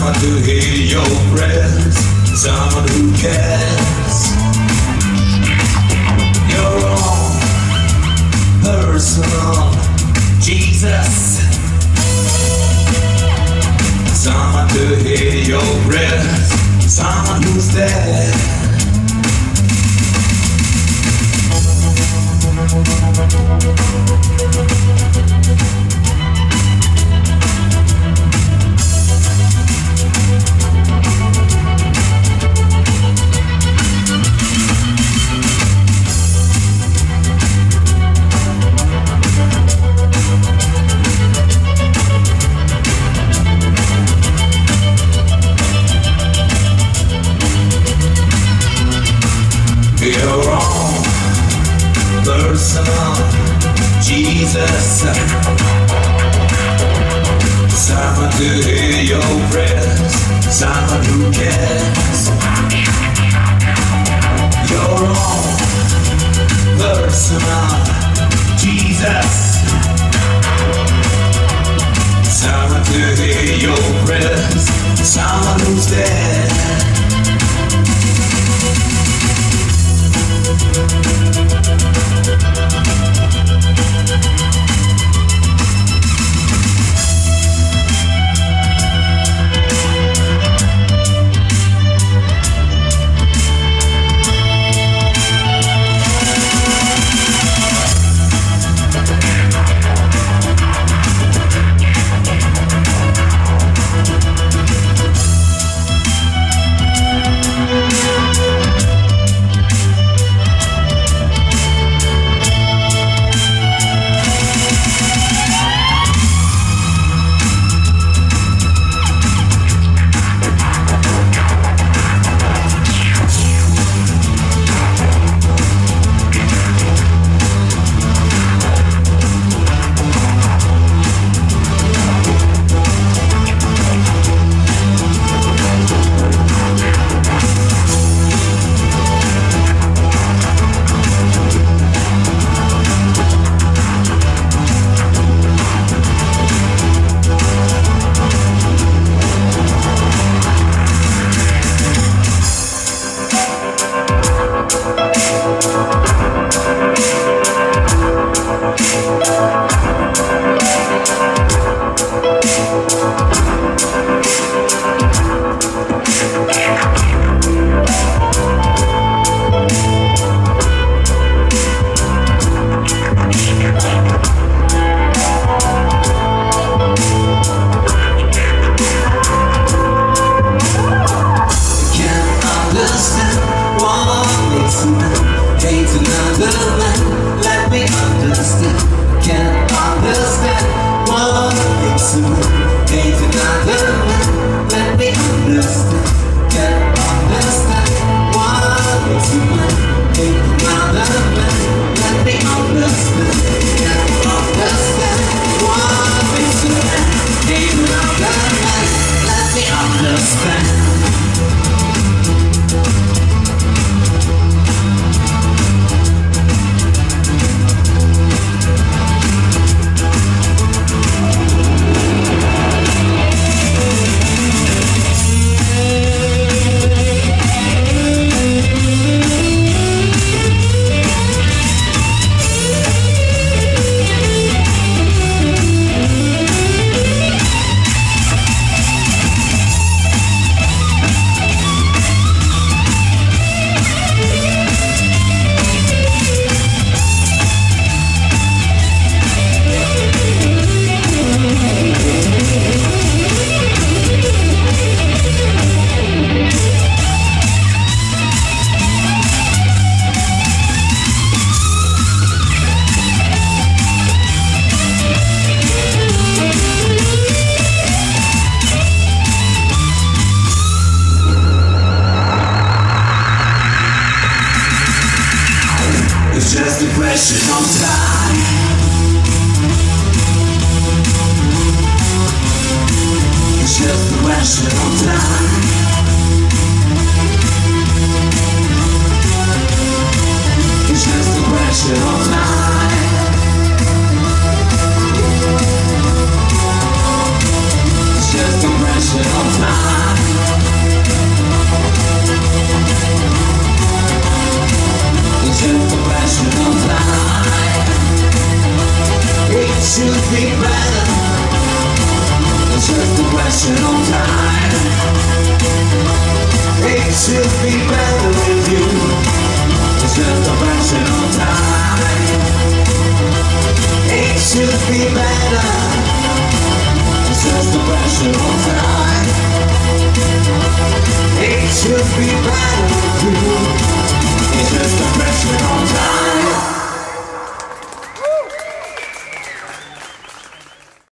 Someone to hear your prayers, someone who cares. Your own personal Jesus. Someone to hear your prayers, someone who's there. Your own personal Jesus. Someone to hear your prayers, someone who cares. Your own personal Jesus. Someone to hear your prayers, someone who's there. just a question of time. It should be better with you. It's just a question of time. It should be better. It's just a question of time. It should be better with you. It's just a question of time.